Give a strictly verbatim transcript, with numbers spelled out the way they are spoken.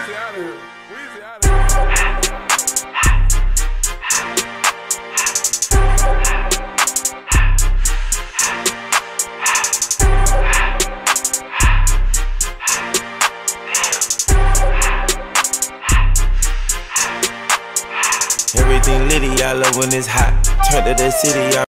Weezy out of here. Weezy out of here. Everything litty, I love when it's hot. Turn to the city, I